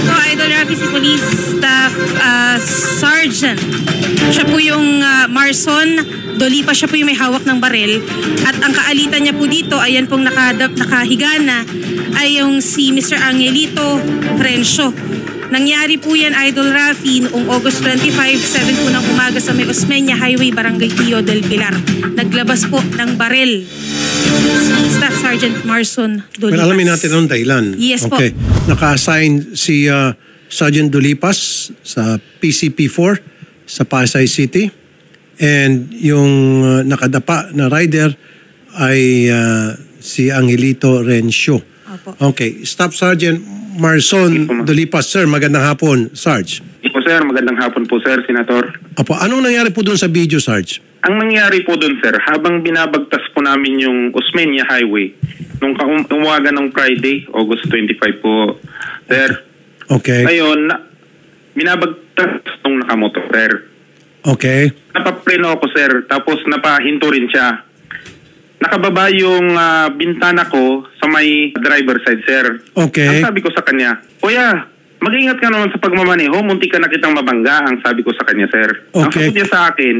po, Idol Rafi, si Police Staff Sergeant. Siya po yung Marson Dolipa, siya po yung may hawak ng baril. At ang kaalitan niya po dito, ayan pong nakahiga na, ay yung si Mr. Angelito Rencio. Nangyari po yan, Idol Rafi, noong August 25, 7 po ng umaga sa May Osmeña Highway, Barangay Pio del Pilar. Naglabas po ng baril si Staff Sergeant Marson Dolipas. Well, alamin natin ang dahilan. Yes po. Okay. Naka-assign si Sergeant Dolipas sa PCP4 sa Pasay City. And yung nakadapa na rider ay si Angelito Rencio. Opo. Okay. Staff Sergeant Marson Dolipas, sir. Magandang hapon, Sarge. Opo, sir. Magandang hapon po, sir, Senator. Opo. Anong nangyari po doon sa video, Sarge? Ang nangyari po doon, sir, habang binabagtas po namin yung Osmeña Highway, nung umaga ng Friday, August 25 po, sir. Okay. Ngayon, binabagtas nung nakamotor, sir. Okay. Napapreno ako, sir, tapos napahinto rin siya. Nakababa yung bintana ko sa may driver side, sir. Okay. Ang sabi ko sa kanya, Kuya, mag-ingat ka naman sa pagmamaneho, munti ka na kitang mabangga, ang sabi ko sa kanya, sir. Okay. Ang sabi niya sa akin,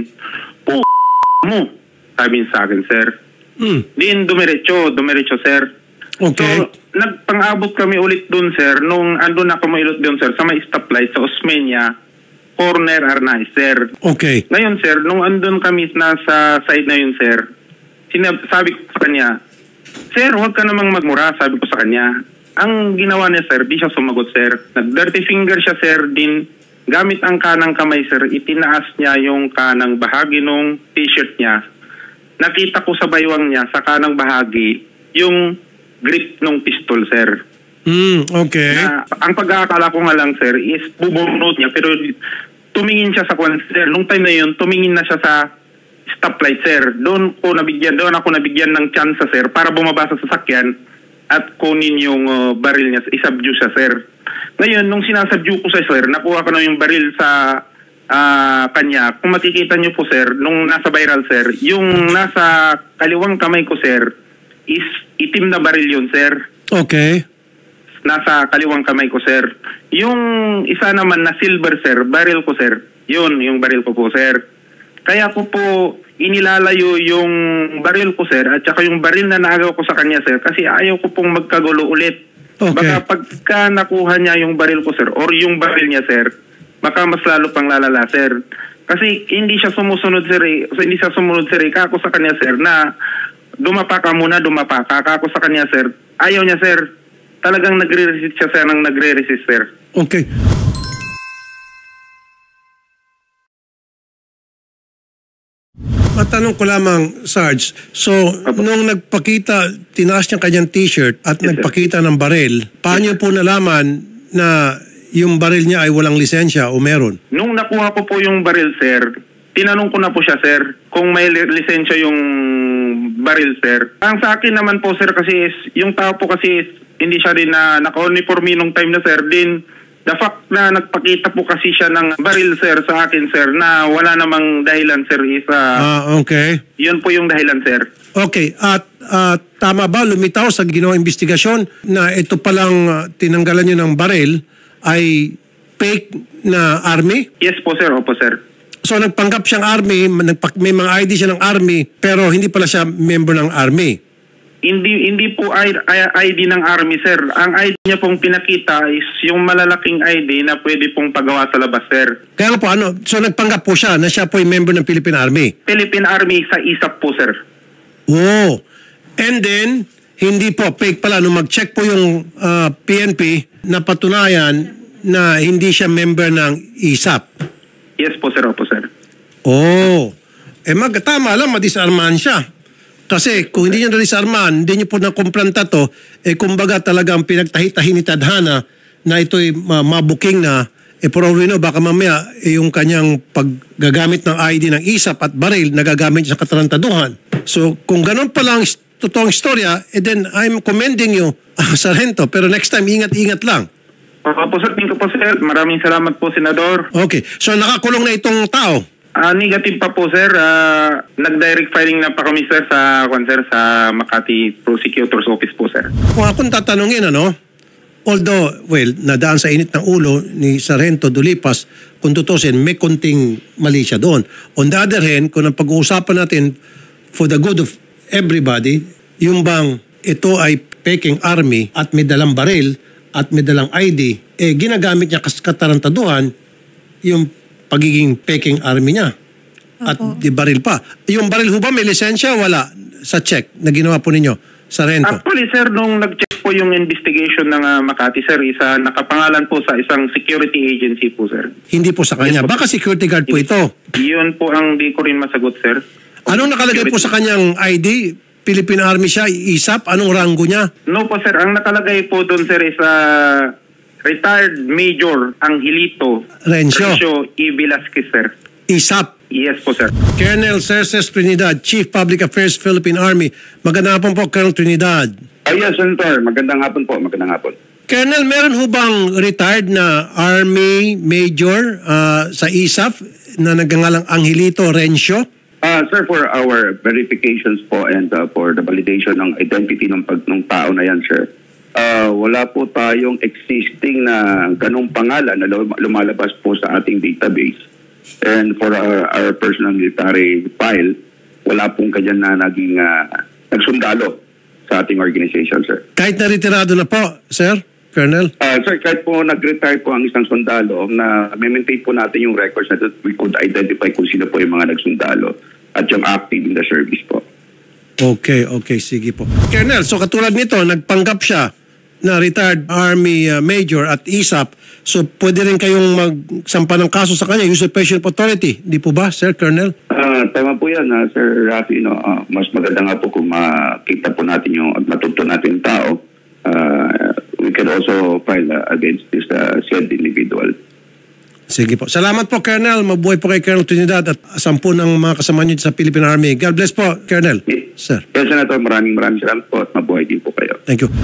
mo, sabi niya sa akin, sir. Din, dumiretso, sir. Okay. So, nagpang-abot kami ulit dun, sir, nung andun ako mailot dun, sir, sa may stoplight sa Osmeña, corner Arnaiz, sir. Okay. Ngayon, sir, nung andun kami nasa side na yun, sir, sabi ko sa kanya, Sir, huwag ka namang magmura, sabi ko sa kanya. Ang ginawa niya, sir, di siya sumagot, sir. Nag-dirty finger siya, sir, din gamit ang kanang kamay, sir, itinaas niya yung kanang bahagi nung t-shirt niya. Nakita ko sa baywang niya, sa kanang bahagi, yung grip nung pistol, sir. Okay. Ang pag-aakala ko nga lang, sir, is bubunot niya, pero tumingin siya sa kwan, sir. Nung time na yun, tumingin na siya sa stoplight, sir. Doon ako nabigyan ng chance, sir, para bumaba sa sasakyan at kunin yung baril niya, isubdue siya, sir. Ngayon, nung sinasubdue ko sa sir, nakuha ko na yung baril sa kanya. Kung makikita niyo po, sir, nung nasa viral, sir, yung nasa kaliwang kamay ko, sir, is itim na baril yun, sir. Okay. Nasa kaliwang kamay ko, sir. Yung isa naman na silver, sir, baril ko, sir. Yun, yung baril ko po, sir. Kaya ko po inilalayo yung baril ko, sir, at saka yung baril na naagaw ko sa kanya, sir, kasi ayaw ko pong magkagulo ulit. Okay. Baka pagka nakuha niya yung baril ko, sir, or yung baril niya, sir, baka mas lalo pang lalala, sir. Kasi hindi siya sumusunod, sir, kako sa kanya, sir, na dumapa ka muna, kako sa kanya, sir. Ayaw niya, sir. Talagang nagre-resist siya, sir, nang nagre-resist, sir. Okay. Matanong ko lamang, Sarge. So, nung nagpakita, tinaas niya kanyang t-shirt at nagpakita ng baril, paano po nalaman na yung baril niya ay walang lisensya o meron? Nung nakuha ko po yung baril, sir, tinanong ko na po siya, sir, kung may lisensya yung baril, sir. Ang sa akin naman po, sir, kasi is, yung tao po kasi is, hindi siya rin na naka-uniforme nung time na, sir, din. The fact na nagpakita po kasi siya ng baril, sir, sa akin, sir, na wala namang dahilan, sir, is okay. Yun po yung dahilan, sir. Okay. At tama ba, lumitaw sa ginawang investigasyon na ito palang tinanggalan niyo ng baril ay fake na army? Yes po, sir. Opo, sir. So nagpanggap siyang army, may mga ID siya ng army, pero hindi pala siya member ng army. Hindi po ID ng army, sir. Ang ID niya pong pinakita is yung malalaking ID na pwede pong pagawa sa labas, sir. Kaya po, so nagpanggap po siya na siya po ay member ng Philippine Army? Philippine Army sa ISAP po, sir. Oh. And then, hindi po, fake pala. Nung mag-check po yung PNP, napatunayan na hindi siya member ng ISAP. Yes po, sir. Opo, sir. Oh. Tama lang, madisarmahan siya. Kasi kung hindi niyo na-disarman, hindi niyo po nakumplanta to, kumbaga talagang pinagtahi-tahi ni Tadhana na ito'y mabuking na, for all we know, baka mamaya yung kanyang paggagamit ng ID ng ISAP at baril, nagagamit sa katarantaduhan. So kung ganun palang totoong istorya, then I'm commending you, Sargento. Pero next time, ingat-ingat lang. Opo, sir. Thank you po, sir. Maraming salamat po, Senador. Okay. So nakakulong na itong tao? Negative pa po, sir. Nag-direct filing na pa kami, sir, sa Makati Prosecutor's Office po, sir. Kung akong tatanungin, Although, well, nadaan sa init ng ulo ni Sargento Dulipas, kung tutusin, may konting mali siya doon. On the other hand, kung ang pag-uusapan natin for the good of everybody, yung bang ito ay peking army at may dalang baril at may dalang ID, ginagamit niya katarantaduhan yung pagiging peking army niya. At di baril pa. Yung baril ho ba may lisensya? Wala. Sa check na ginawa po ninyo, Sargento. Actually, sir, nung nag-check po yung investigation ng Makati, sir, nakapangalan po sa isang security agency po, sir. Hindi po sa kanya. Baka security guard po ito. Yun po ang di ko rin masagot, sir. Anong nakalagay po sa kanyang ID? Philippine Army siya, ISAP? Anong rango niya? No po, sir. Ang nakalagay po doon, sir, is retired Major Angelito Rencio E. Velasquez, sir. ISAP. Yes po, sir. Colonel Cerces Trinidad, Chief Public Affairs, Philippine Army. Magandang hapon po, Colonel Trinidad. Yes, Senator. Magandang hapon po. Magandang hapon. Colonel, meron ho bang retired na Army Major sa ISAP na nagngangalang Angelito Rencio? Sir, for our verifications po and for the validation ng identity ng tao na yan, sir, wala po tayong existing na ganong pangalan na lumalabas po sa ating database. And for our personal military file, wala pong kanyan na naging nagsundalo sa ating organization, sir. Kahit na-retirado na po, Sir, Colonel? Sir, kahit po nag-retire po ang isang sundalo, na maintain po natin yung records na we could identify kung sino po yung mga nagsundalo at yung active in the service po. Okay, sige po. Colonel, so katulad nito, nagpanggap siya na retired Army Major at ISAP, so pwede rin kayong magsampa ng kaso sa kanya, usurpation of authority. Di po ba, Sir Colonel? Tama po yan, Sir Rafi. No? Mas maganda nga po kung makita po natin yung at matuto natin yung tao. We can also file against this said individual. Sige po. Salamat po, Colonel. Mabuhay po kay Colonel Trinidad at 10 ng mga kasama niyo sa Philippine Army. God bless po, Colonel. Sir. Yes, Senator. Maraming salamat po at mabuhay din po kayo. Thank you.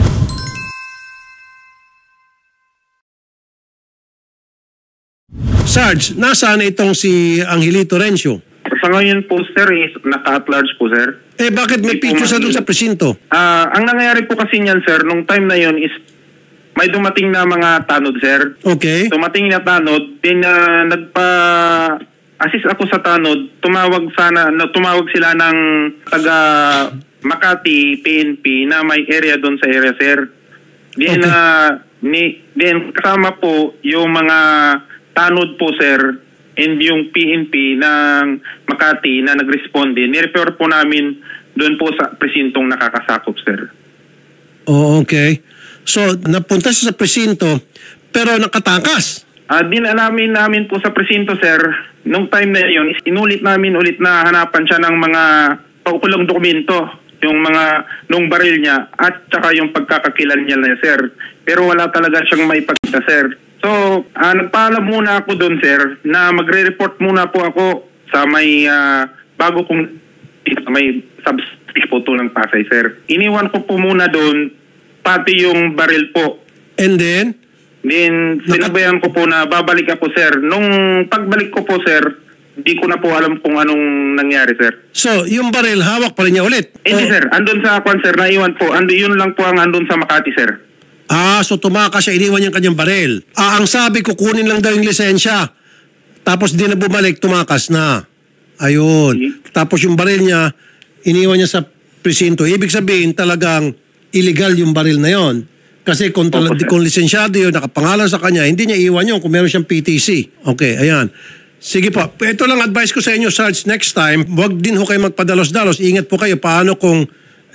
Sarge, nasaan itong si Angelito Rencio? Sa ngayon po, sir, is naka-at large po, sir. Bakit may picture sa doon sa presinto? Ang nangyayari po kasi niyan, sir, nung time na yon is may dumating na mga tanod, sir. Okay. Dumating na tanod, then nagpa-assist ako sa tanod, tumawag sila ng taga Makati, PNP, na may area doon sa area, sir. Then, then kasama po yung mga tanod po, sir, and yung PNP ng Makati na nag-responde, nirefer po namin doon po sa presintong nakakasakop, sir. Oh, okay. So, napunta siya sa presinto, pero nakatakas. Dinalamin namin po sa presinto, sir. Nung time na yun, inulit namin ulit na hanapan siya ng mga paukulong dokumento, yung mga nung baril niya at saka yung pagkakakilan niya na, sir. Pero wala talaga siyang maipakita, sir. So, nagpaalam muna ako doon, sir, na magre-report muna po ako sa may bago kong may substation po to ng Pasay, sir. Iniwan ko po muna doon pati yung baril po. And then? Then, sinabayan ko po na babalik ako, sir. Nung pagbalik ko po, sir, di ko na po alam kung anong nangyari, sir. So, yung baril, hawak pa rin niya ulit? Hindi, sir. Andun sa kwan, sir. Naiwan po. Yun lang po ang andun sa Makati, sir. So tumakas siya, iniwan niya ang kanyang baril. Ang sabi, kukunin lang daw yung lisensya. Tapos di na bumalik, tumakas na. Ayun. Tapos yung baril niya, iniwan niya sa presinto. Ibig sabihin, talagang illegal yung baril na yon. Kasi kung lisensyado yun, nakapangalan sa kanya, hindi niya iwan yun kung meron siyang PTC. Okay, ayan. Sige po. Ito lang advice ko sa inyo, Sarge, next time, huwag din ho kayo magpadalos-dalos. Ingat po kayo paano kung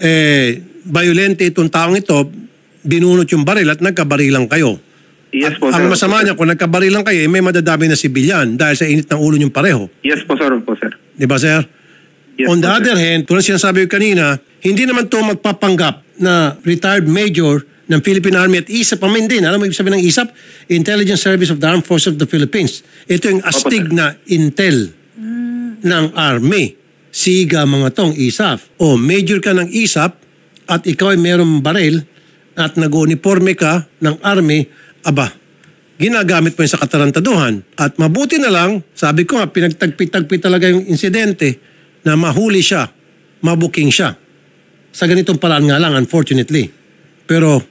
violente itong taong ito, binunot yung baril at nagkabarilang kayo. Yes po, sir. Ang masama niya, kung nagkabarilang kayo, may madadami na sibilyan dahil sa init ng ulo niyong pareho. Yes po, sir. Di ba, sir? Yes, On the po, other hand, tulad sinasabi ko kanina, hindi naman ito magpapanggap na retired major ng Philippine Army at ISAP. Pamin din. Alam mo ibig sabihin ng ISAP? Intelligence Service of the Armed Forces of the Philippines. Ito yung astig na intel ng Army. Siga mga tong ISAP. O major ka ng ISAP at ikaw ay mayroong baril at nag-uniforme ka ng Army, ginagamit mo yun sa katarantaduhan. At mabuti na lang, sabi ko nga, pinagtagpi-tagpi talaga yung insidente na mahuli siya, mabuking siya. Sa ganitong paraan nga lang, unfortunately. Pero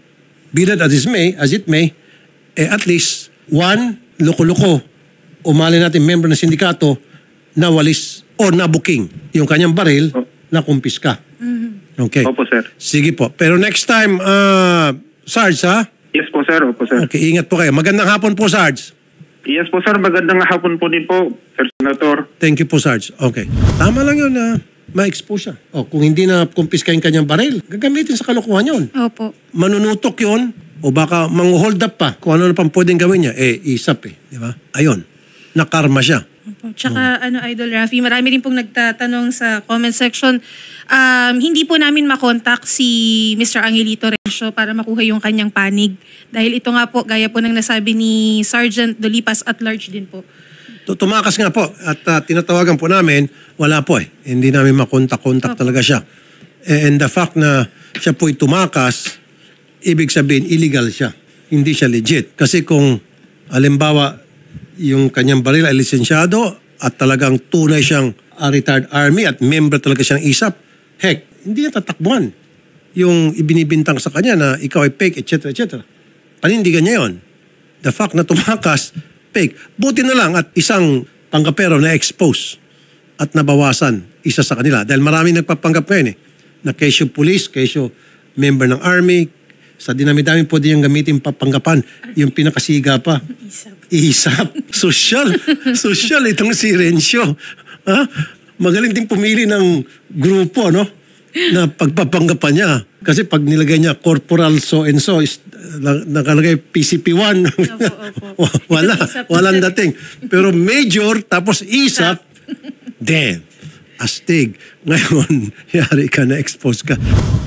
be that as it may, at least, one, loko-loko, umali natin member ng sindikato na walis o na booking yung kanyang baril na kumpiska. Okay. Opo, sir. Sige po. Pero next time, Sarge, ha? Yes po, sir. Opo, sir. Okay, ingat po kayo. Magandang hapon po, Sarge. Yes po, sir. Magandang hapon po din po, Sir Senator. Thank you po, Sarge. Okay. Tama lang yun na ma-expose siya. O, kung hindi na kumpiska yung kanyang baril, gagamitin sa kalokohan yun. Opo. Manunutok yun o baka mang-hold up pa kung ano na pang pwedeng gawin niya. Isap Di ba? Ayun. Nakarma siya. Opo. Tsaka Idol Rafi, marami rin pong nagtatanong sa comment section. Hindi po namin makontak si Mr. Angelito Rencio para makuha yung kanyang panig. Dahil ito nga po, gaya po ng nasabi ni Sergeant Dolipas at large din po. Tumakas nga po at tinatawagan po namin, wala po Hindi namin makontak-kontak talaga siya. And the fact na siya po'y tumakas, ibig sabihin illegal siya. Hindi siya legit. Kasi kung halimbawa yung kanyang baril ay lisensyado at talagang tunay siyang retired army at member talaga siyang ISAP, heck, hindi niya tatakbuhan yung ibinibintang sa kanya na ikaw ay fake, etc. etc. Panindigan niya yon. The fact na tumakas, fake. Buti na lang at isang panggapero na expose at nabawasan isa sa kanila. Dahil maraming nagpapanggap ngayon na kesyo police, kesyo member ng army. Sa dinami-dami pwede niyang gamitin papanggapan. Yung pinakasiga pa. ISAP. Social itong si Rencio. Ha? Magaling din pumili ng grupo, no? Na pagpapanggapan niya. Kasi pag nilagay niya corporal so and so, nakalagay PCP1. Walang dating. Pero major, tapos ISAP, damn, astig. Ngayon, yari ka na, expose ka.